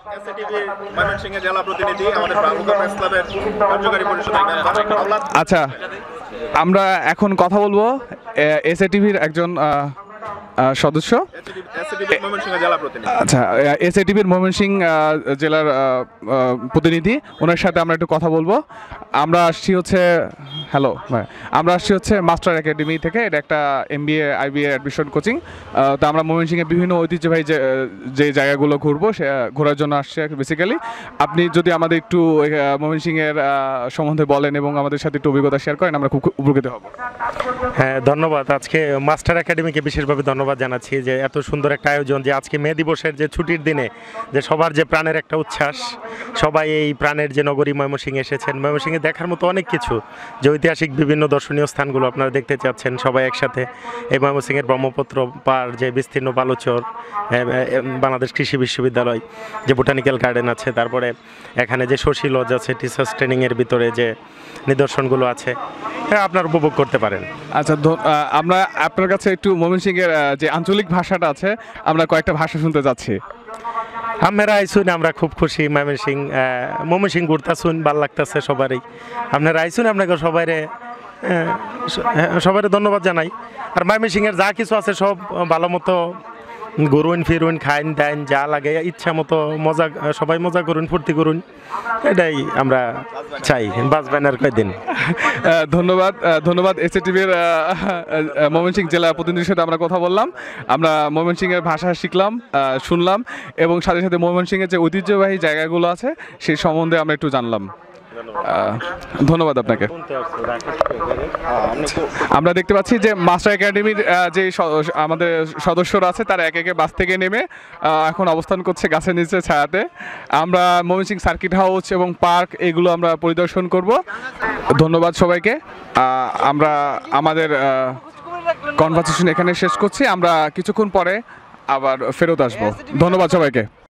আচ্ছা, আমরা এখন কথা বলবো এসএটিভির একজন সদস্য। আচ্ছা, এসএটিভির ময়মনসিংহ জেলার প্রতিনিধি, ওনার সাথে আমরা একটু কথা বলবো। আমরা আসছি হচ্ছে মাস্টার একাডেমি থেকে। এটা একটা MBA IBA অ্যাডমিশন কোচিং। তো আমরা ময়মনসিংহের বিভিন্ন ঐতিহ্যবাহী যে জায়গাগুলো ঘুরবো, সে ঘোরার জন্য আসছে বেসিক্যালি। আপনি যদি আমাদের একটু ময়মনসিংহের সম্বন্ধে বলেন এবং আমাদের সাথে একটু অভিজ্ঞতা শেয়ার করেন, আমরা খুব উপকৃত হব। হ্যাঁ, ধন্যবাদ। আজকে মাস্টার একাডেমিকে বিশেষভাবে ধন্যবাদ জানাচ্ছি যে এত সুন্দর একটা আয়োজন, যে আজকে মে দিবসের যে ছুটির দিনে যে সবার যে প্রাণের একটা উচ্ছ্বাস, সবাই এই প্রাণের যে নগরী ময়মনসিংহে এসেছেন। ময়মনসিংহে দেখার মতো অনেক কিছু, যে ঐতিহাসিক বিভিন্ন দর্শনীয় স্থানগুলো আপনারা দেখতে চাচ্ছেন সবাই একসাথে। এই ময়মনসিংহের ব্রহ্মপুত্র পার, যে বিস্তীর্ণ বালুচর, বাংলাদেশ কৃষি বিশ্ববিদ্যালয়, যে বোটানিক্যাল গার্ডেন আছে, তারপরে এখানে যে শশী লজ আছে, টিচার্স ট্রেনিংয়ের ভিতরে যে নিদর্শনগুলো আছে, আপনারা উপভোগ করতে পারেন। আচ্ছা, আমরা আপনার কাছে একটু ময়মনসিংহের যে আঞ্চলিক ভাষাটা আছে, আমরা কয়েকটা ভাষা শুনতে যাচ্ছি। আমরা আইসুন, আমরা খুব খুশি। ময়মনসিংহ ঘুরতাছুন, ভাল লাগতেছে সবারই। আপনারা আইসুন, আপনাকে সবাই ধন্যবাদ জানাই। আর ময়মনসিংহের যা কিছু আছে সব ভালো মতো ঘুরুন ফিরুন, খাইন দাইন, যা লাগে ইচ্ছা মতো সবাই মজা করুন, ফুর্তি করুন, এটাই আমরা চাই। বাঁচবেন আর কয়দিন। ধন্যবাদ এসএটিভির ময়মনসিংহ জেলা প্রতিনিধির সাথে আমরা কথা বললাম। আমরা ময়মনসিংহের ভাষা শিখলাম, শুনলাম, এবং সাথে সাথে ময়মনসিংহের যে ঐতিহ্যবাহী জায়গাগুলো আছে সেই সম্বন্ধে আমরা একটু জানলাম। ধন্যবাদ আপনাকে। আমরা দেখতে পাচ্ছি যে মাস্টার একাডেমির যে আমাদের সদস্যরা আছে, তারা একে একে বাস থেকে নেমে এখন অবস্থান করছে গাছের নিচে ছায়াতে। আমরা ময়মনসিংহ সার্কিট হাউস এবং পার্ক এগুলো আমরা পরিদর্শন করব। ধন্যবাদ সবাইকে। আমরা আমাদের কনভারসেশন এখানে শেষ করছি। আমরা কিছুক্ষণ পরে আবার ফেরত আসবো। ধন্যবাদ সবাইকে।